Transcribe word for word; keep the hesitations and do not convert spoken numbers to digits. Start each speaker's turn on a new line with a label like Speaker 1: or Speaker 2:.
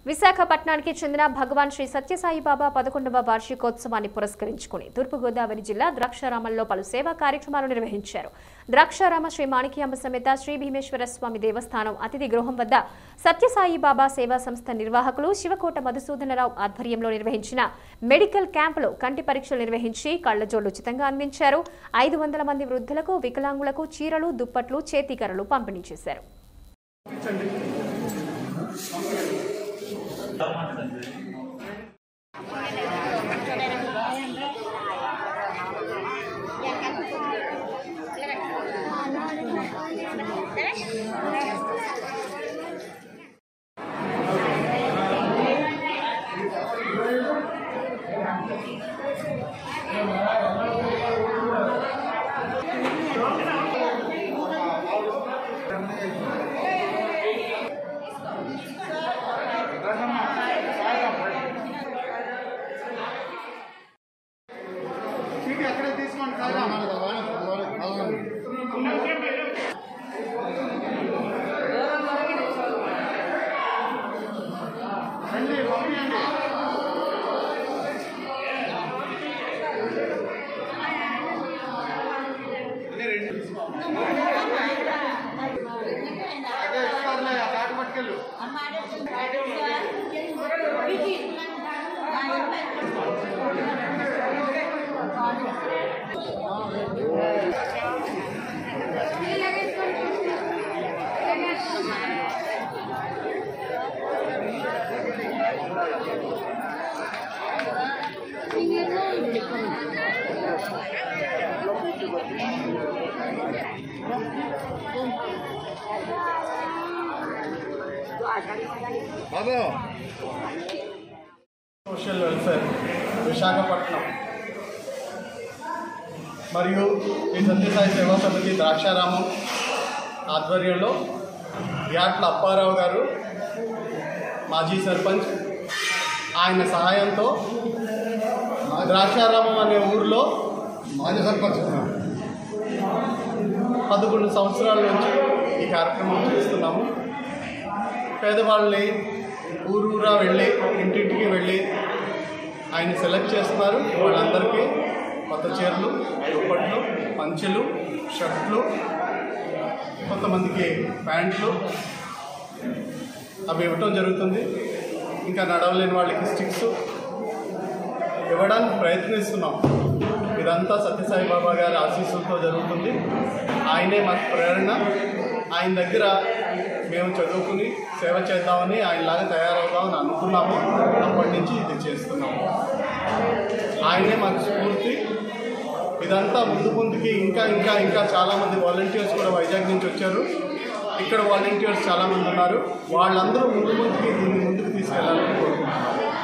Speaker 1: విశాఖపట్నానికి చెందిన భగవాన్ శ్రీ సత్యసాయిబాబా పదకొండవ వార్షికోత్సవాన్ని పురస్కరించుకుని తూర్పుగోదావరి జిల్లా ద్రాక్షారామంలో పలు సేవా కార్యక్రమాలు నిర్వహించారు. ద్రాక్షారామ శ్రీ మాణిక్యాంబ సమేత శ్రీ భీమేశ్వర స్వామి దేవస్థానం అతిథి గృహం వద్ద సత్యసాయిబాబా సేవా సంస్థ నిర్వాహకులు శివకోట మధుసూదనరావు ఆధ్వర్యంలో నిర్వహించిన మెడికల్ క్యాంపులో కంటి పరీక్షలు నిర్వహించి కళ్లజోళ్లు ఉచితంగా అందించారు. ఐదు వందల మంది వృద్ధులకు, వికలాంగులకు చీరలు, దుప్పట్లు, చేతికర్రలు పంపిణీ చేశారు.
Speaker 2: సోషల్ వెల్ఫేర్ విశాఖపట్నం మరియు ఈ సత్యసాయి సేవా సమితి ద్రాక్షారామం ఆధ్వర్యంలో యాట్ల అప్పారావు గారు మాజీ సర్పంచ్, ఆయన సహాయంతో ద్రాక్షారామం అనే ఊరిలో మాజీ సర్పంచ్ పదకొండు సంవత్సరాల నుంచి ఈ కార్యక్రమం చేస్తున్నాము. పేదవాళ్ళని ఊరూరా వెళ్ళి ఇంటింటికి వెళ్ళి ఆయన సెలెక్ట్ చేస్తున్నారు. వాళ్ళందరికీ కొత్త చీరలు, దుప్పట్లు, పంచెలు, షర్ట్లు, కొంతమందికి ప్యాంట్లు అవి ఇవ్వటం జరుగుతుంది. ఇంకా నడవలేని వాళ్ళకి స్టిక్స్ ఇవ్వడానికి ప్రయత్నిస్తున్నాం. ఇదంతా సత్యసాయిబాబా గారి ఆశీస్సులతో జరుగుతుంది. ఆయనే మాకు ప్రేరణ. ఆయన దగ్గర మేము చదువుకుని సేవ చేద్దామని ఆయనలాగా తయారవుదామని అనుకున్నాము. అప్పటి నుంచి ఇది చేస్తున్నాము. ఆయనే మాకు స్ఫూర్తి. ఇదంతా ముందు ముందుకి ఇంకా ఇంకా ఇంకా చాలామంది వాలంటీర్స్ కూడా వైజాగ్ నుంచి వచ్చారు. ఇక్కడ వాలంటీర్స్ చాలామంది ఉన్నారు. వాళ్ళందరూ ముందు ముందుకి దీన్ని ముందుకు తీసుకెళ్ళాలని కోరుకుంటున్నాను.